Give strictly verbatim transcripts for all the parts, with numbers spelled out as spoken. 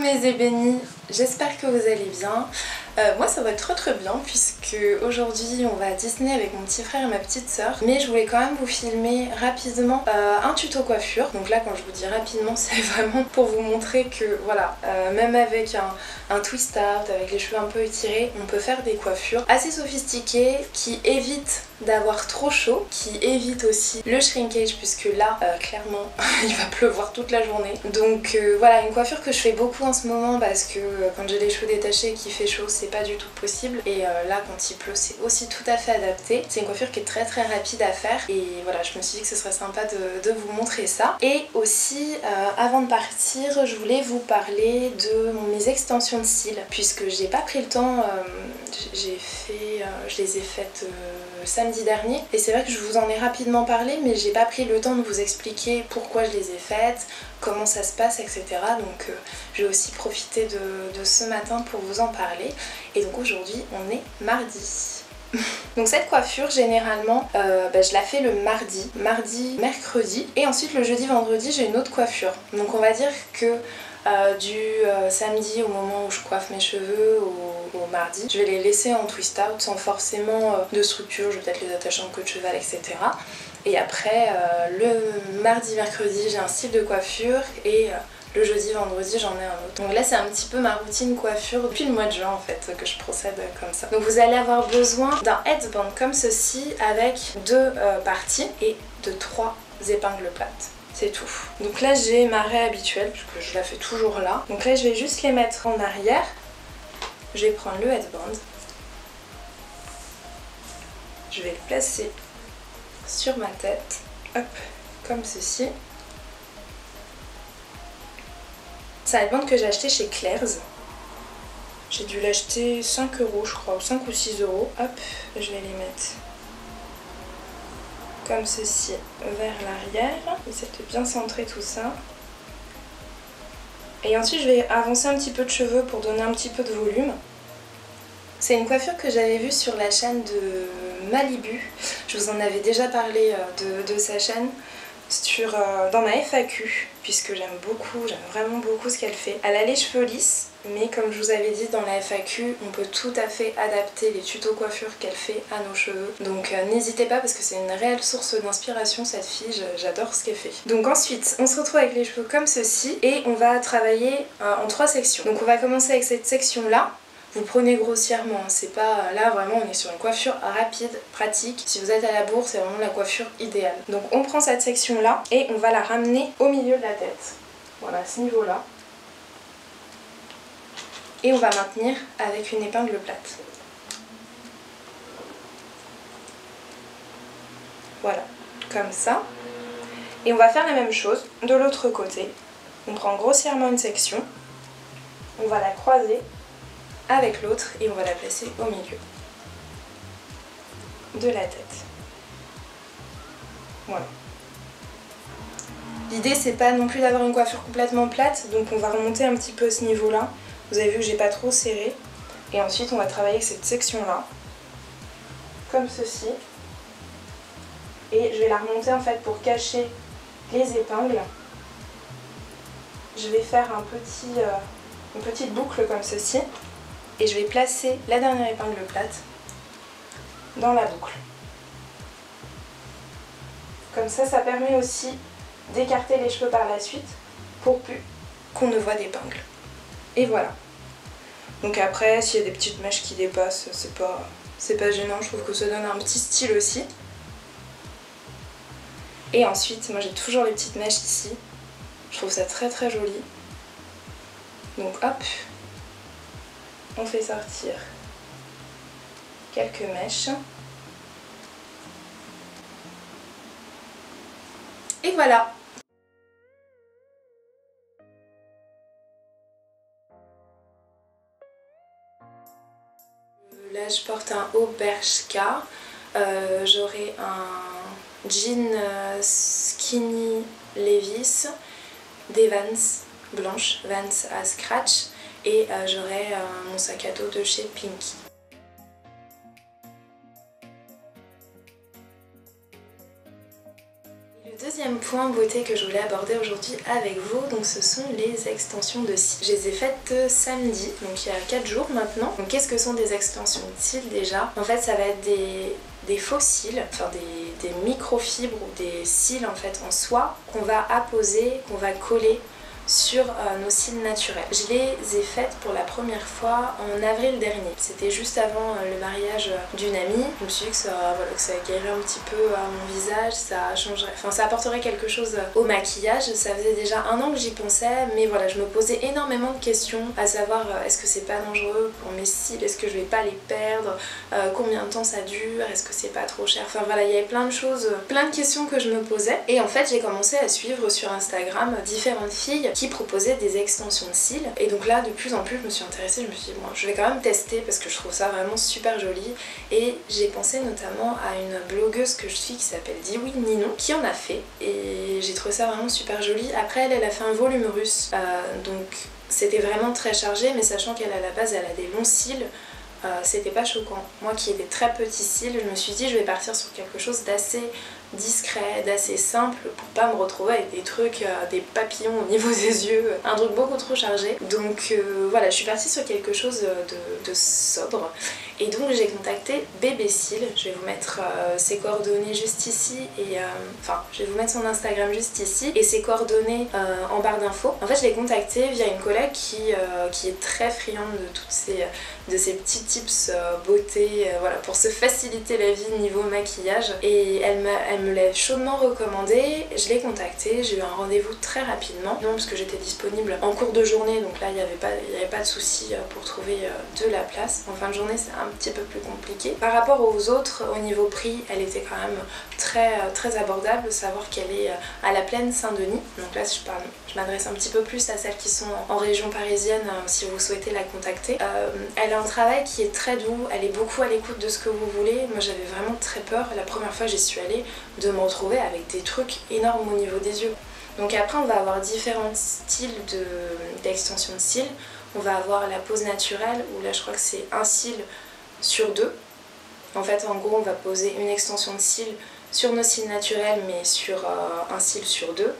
mes ébénis, j'espère que vous allez bien. Euh, moi ça va très très bien puisque aujourd'hui on va à Disney avec mon petit frère et ma petite soeur. Mais je voulais quand même vous filmer rapidement euh, un tuto coiffure. Donc là quand je vous dis rapidement c'est vraiment pour vous montrer que voilà, euh, même avec un, un twist out, avec les cheveux un peu étirés, on peut faire des coiffures assez sophistiquées qui évitent d'avoir trop chaud, qui évitent aussi le shrinkage puisque là euh, clairement il va pleuvoir toute la journée. Donc euh, voilà, une coiffure que je fais beaucoup en ce moment parce que euh, quand j'ai les cheveux détachés et qu'il fait chaud c'est pas du tout possible, et euh, là quand il pleut c'est aussi tout à fait adapté. C'est une coiffure qui est très très rapide à faire et voilà, je me suis dit que ce serait sympa de, de vous montrer ça. Et aussi euh, avant de partir je voulais vous parler de mes extensions de cils puisque j'ai pas pris le temps, euh, j'ai fait, euh, je les ai faites euh, samedi dernier et c'est vrai que je vous en ai rapidement parlé mais j'ai pas pris le temps de vous expliquer pourquoi je les ai faites, comment ça se passe, et cetera. Donc euh, je vais aussi profiter de, de ce matin pour vous en parler. Et donc aujourd'hui on est mardi. Donc cette coiffure généralement euh, bah, je la fais le mardi, mardi, mercredi, et ensuite le jeudi, vendredi j'ai une autre coiffure. Donc on va dire que euh, du euh, samedi au moment où je coiffe mes cheveux au, au mardi, je vais les laisser en twist out sans forcément euh, de structure, je vais peut-être les attacher en queue de cheval, et cetera. Et après euh, le mardi, mercredi j'ai un style de coiffure et euh, le jeudi, vendredi j'en ai un autre. Donc là c'est un petit peu ma routine coiffure depuis le mois de juin en fait que je procède comme ça. Donc vous allez avoir besoin d'un headband comme ceci avec deux euh, parties et de trois épingles plates. C'est tout. Donc là j'ai ma raie habituelle puisque je la fais toujours là. Donc là je vais juste les mettre en arrière. Je vais prendre le headband. Je vais le placer sur ma tête. Hop, comme ceci. C'est un headband que j'ai acheté chez Claire's. J'ai dû l'acheter cinq euros je crois, ou cinq ou six euros. Hop, je vais les mettre comme ceci vers l'arrière. Essayer de bien centrer tout ça. Et ensuite je vais avancer un petit peu de cheveux pour donner un petit peu de volume. C'est une coiffure que j'avais vue sur la chaîne de Malibu. Je vous en avais déjà parlé de, de sa chaîne. Sur, euh, dans ma F A Q, puisque j'aime beaucoup, j'aime vraiment beaucoup ce qu'elle fait. Elle a les cheveux lisses, mais comme je vous avais dit dans la F A Q, on peut tout à fait adapter les tutos coiffure qu'elle fait à nos cheveux. Donc euh, n'hésitez pas parce que c'est une réelle source d'inspiration cette fille, j'adore ce qu'elle fait. Donc ensuite, on se retrouve avec les cheveux comme ceci et on va travailler euh, en trois sections. Donc on va commencer avec cette section là. Vous prenez grossièrement, c'est pas là vraiment on est sur une coiffure rapide, pratique. Si vous êtes à la bourre, c'est vraiment la coiffure idéale. Donc on prend cette section là et on va la ramener au milieu de la tête. Voilà, à ce niveau là. Et on va maintenir avec une épingle plate. Voilà, comme ça. Et on va faire la même chose de l'autre côté. On prend grossièrement une section, on va la croiser avec l'autre et on va la placer au milieu de la tête. Voilà. L'idée c'est pas non plus d'avoir une coiffure complètement plate, donc on va remonter un petit peu à ce niveau là. Vous avez vu que j'ai pas trop serré. Et ensuite on va travailler avec cette section là, comme ceci. Et je vais la remonter en fait pour cacher les épingles. Je vais faire un petit, euh, une petite boucle comme ceci. Et je vais placer la dernière épingle plate dans la boucle. Comme ça, ça permet aussi d'écarter les cheveux par la suite pour plus qu'on ne voit d'épingle. Et voilà. Donc après, s'il y a des petites mèches qui dépassent, c'est pas, c'est pas gênant. Je trouve que ça donne un petit style aussi. Et ensuite, moi j'ai toujours les petites mèches ici. Je trouve ça très très joli. Donc hop. On fait sortir quelques mèches. Et voilà. Là je porte un haut Bershka. Euh, J'aurai un jean skinny Levi's, des Vans blanches, Vans à scratch. Et euh, j'aurai euh, mon sac à dos de chez Pinky. Le deuxième Deuxième point beauté que je voulais aborder aujourd'hui avec vous, donc ce sont les extensions de cils. Je les ai faites samedi, donc il y a quatre jours maintenant. Donc qu'est-ce que sont des extensions de cils déjà? En fait ça va être des, des faux cils, enfin des, des microfibres ou des cils en fait en soie qu'on va apposer, qu'on va coller sur euh, nos cils naturels. Je les ai faites pour la première fois en avril dernier. C'était juste avant euh, le mariage d'une amie. Je me suis dit que ça, voilà, que ça guérirait un petit peu à mon visage, ça changerait, enfin ça apporterait quelque chose au maquillage. Ça faisait déjà un an que j'y pensais, mais voilà, je me posais énormément de questions, à savoir euh, est-ce que c'est pas dangereux pour mes cils, est-ce que je vais pas les perdre, euh, combien de temps ça dure, est-ce que c'est pas trop cher, enfin voilà, il y avait plein de choses, plein de questions que je me posais. Et en fait j'ai commencé à suivre sur Instagram différentes filles qui proposaient des extensions de cils, et donc là de plus en plus je me suis intéressée, je me suis dit bon je vais quand même tester parce que je trouve ça vraiment super joli, et j'ai pensé notamment à une blogueuse que je suis qui s'appelle Diwi Ninon qui en a fait, et j'ai trouvé ça vraiment super joli. Après elle, elle a fait un volume russe, euh, donc c'était vraiment très chargé, mais sachant qu'elle à la base elle a des longs cils, euh, c'était pas choquant. Moi qui ai des très petits cils, je me suis dit je vais partir sur quelque chose d'assez discret, d'assez simple pour pas me retrouver avec des trucs, euh, des papillons au niveau des yeux, un truc beaucoup trop chargé. Donc euh, voilà, je suis partie sur quelque chose de, de sobre, et donc j'ai contacté Bébé Cils. Je vais vous mettre euh, ses coordonnées juste ici, et euh, enfin je vais vous mettre son Instagram juste ici et ses coordonnées euh, en barre d'infos. En fait je l'ai contactée via une collègue qui, euh, qui est très friande de toutes ces, de ces petits tips euh, beauté, euh, voilà, pour se faciliter la vie niveau maquillage, et elle m'a elle me l'a chaudement recommandé. Je l'ai contactée, j'ai eu un rendez-vous très rapidement, non parce que j'étais disponible en cours de journée, donc là il n'y avait pas, il y avait pas de souci pour trouver de la place. En fin de journée c'est un petit peu plus compliqué. Par rapport aux autres, au niveau prix, elle était quand même très, très abordable, savoir qu'elle est à la Plaine Saint-Denis, donc là je parle, je m'adresse un petit peu plus à celles qui sont en région parisienne si vous souhaitez la contacter. Euh, elle a un travail qui est très doux, elle est beaucoup à l'écoute de ce que vous voulez. Moi j'avais vraiment très peur la première fois que j'y suis allée de me retrouver avec des trucs énormes au niveau des yeux. Donc après on va avoir différents styles d'extension de, de cils. On va avoir la pose naturelle où là je crois que c'est un cil sur deux. En fait en gros on va poser une extension de cils sur nos cils naturels mais sur euh, un cil sur deux.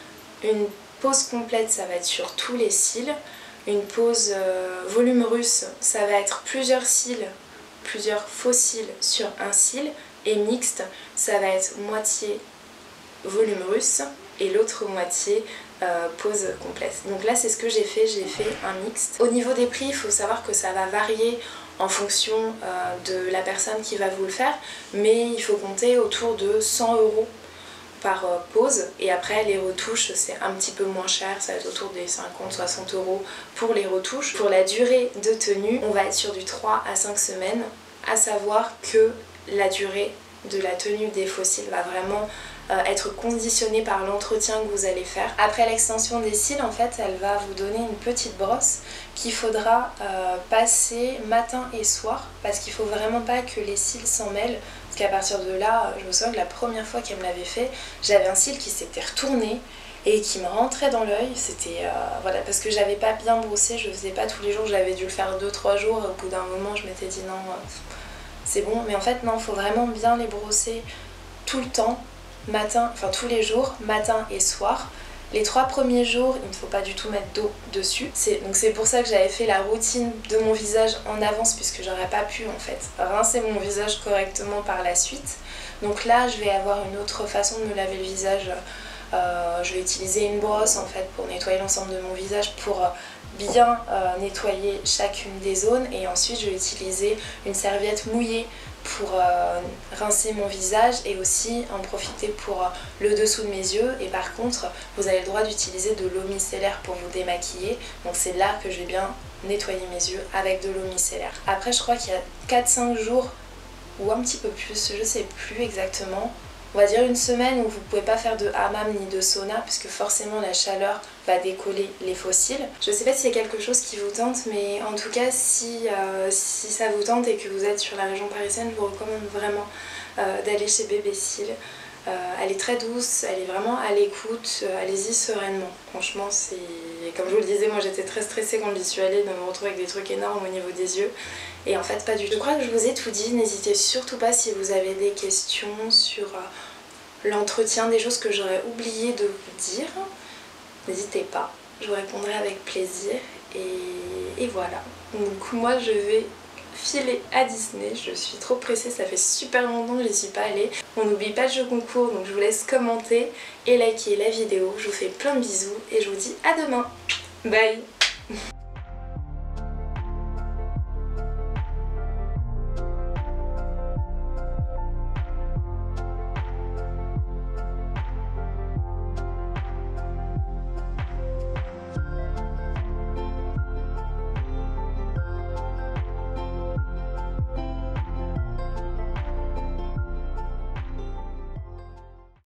Une pose complète ça va être sur tous les cils. Une pose euh, volume russe ça va être plusieurs cils, plusieurs faux cils sur un cil. Et mixte, ça va être moitié volume russe et l'autre moitié euh, pose complète. Donc là c'est ce que j'ai fait, j'ai fait un mixte. Au niveau des prix, il faut savoir que ça va varier en fonction euh, de la personne qui va vous le faire, mais il faut compter autour de cent euros par euh, pose, et après les retouches c'est un petit peu moins cher, ça va être autour des cinquante à soixante euros pour les retouches. Pour la durée de tenue, on va être sur du trois à cinq semaines, à savoir que la durée de la tenue des faux cils va vraiment euh, être conditionnée par l'entretien que vous allez faire. Après l'extension des cils, en fait, elle va vous donner une petite brosse qu'il faudra euh, passer matin et soir, parce qu'il faut vraiment pas que les cils s'en mêlent, parce qu'à partir de là, je me souviens que la première fois qu'elle me l'avait fait, j'avais un cil qui s'était retourné et qui me rentrait dans l'œil. C'était euh, voilà, parce que j'avais pas bien brossé, je faisais pas tous les jours, j'avais dû le faire deux trois jours, et au bout d'un moment je m'étais dit non, euh, c'est bon, mais en fait non, il faut vraiment bien les brosser tout le temps, matin, enfin tous les jours, matin et soir. Les trois premiers jours, il ne faut pas du tout mettre d'eau dessus. Donc c'est pour ça que j'avais fait la routine de mon visage en avance, puisque j'aurais pas pu en fait rincer mon visage correctement par la suite. Donc là je vais avoir une autre façon de me laver le visage. Euh, je vais utiliser une brosse en fait pour nettoyer l'ensemble de mon visage, pour bien euh, nettoyer chacune des zones, et ensuite je vais utiliser une serviette mouillée pour euh, rincer mon visage et aussi en profiter pour euh, le dessous de mes yeux. Et par contre vous avez le droit d'utiliser de l'eau micellaire pour vous démaquiller, donc c'est là que je vais bien nettoyer mes yeux avec de l'eau micellaire. Après je crois qu'il y a quatre cinq jours ou un petit peu plus, je sais plus exactement, on va dire une semaine où vous ne pouvez pas faire de hammam ni de sauna, puisque forcément la chaleur va décoller les faux cils. Je sais pas si c'est quelque chose qui vous tente, mais en tout cas si, euh, si ça vous tente et que vous êtes sur la région parisienne, je vous recommande vraiment euh, d'aller chez Bébé Cils. Euh, elle est très douce, elle est vraiment à l'écoute, euh, allez-y sereinement. Franchement, c'est comme je vous le disais, moi j'étais très stressée quand j'y suis allée de me retrouver avec des trucs énormes au niveau des yeux. Et en fait pas du tout. Je crois que je vous ai tout dit, n'hésitez surtout pas si vous avez des questions sur euh, l'entretien, des choses que j'aurais oublié de vous dire, n'hésitez pas, je vous répondrai avec plaisir. Et, et voilà, donc moi je vais filer à Disney, je suis trop pressée, ça fait super longtemps que j'y suis pas allée. On n'oublie pas le jeu concours, donc je vous laisse commenter et liker la vidéo. Je vous fais plein de bisous et je vous dis à demain. Bye.